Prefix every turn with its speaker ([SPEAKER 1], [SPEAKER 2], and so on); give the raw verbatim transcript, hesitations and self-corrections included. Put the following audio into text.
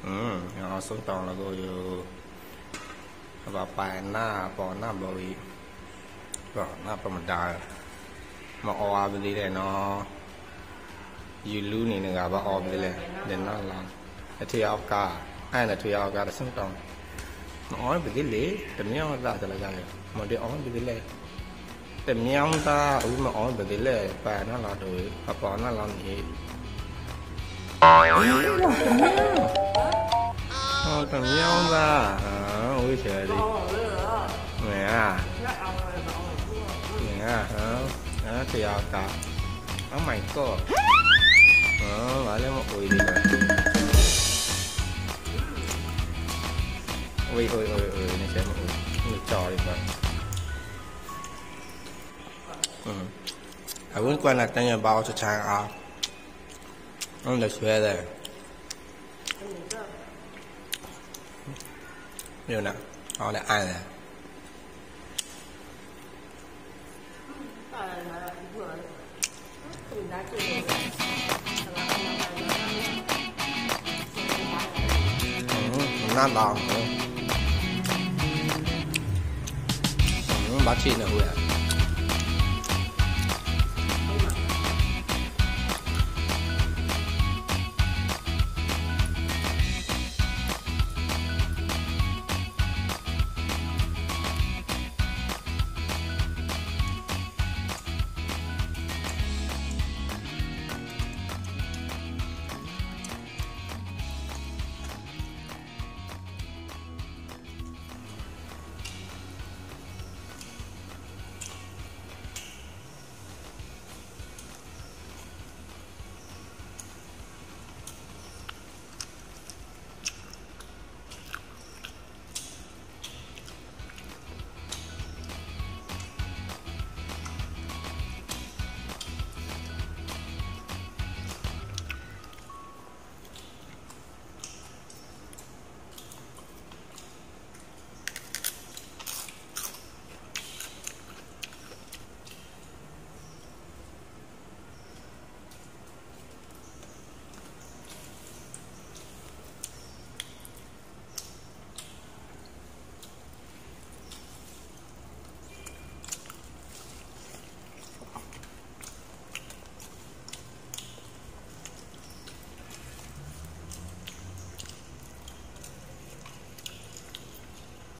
[SPEAKER 1] ừ họ xuống toàn là rồi và bài na bỏ na bồi bỏ na bỏ một đài mà o về đi này nó you lú này nè gặp o về đây để nó làm thì ao cá ai là thì ao cá là xuống toàn nói về cái lễ tầm nhau ra thì là ra mà đi nói về cái lễ tầm nhau ta ừ mà nói về cái lễ bài nó là đổi và bỏ nó làm gì ờ tầm nhau ra ôi trời đi mẹ à mẹ à đó thì ao cá oh my god ờ lại lấy một ui đi rồi ui ui ui ui này xem một ui trò đi rồi ừ à vẫn quay lại tay nhà bao cho trang à ông được xuê rồi nhiều nè họ đã ăn rồi nan đòn nữa bác chị nào vậy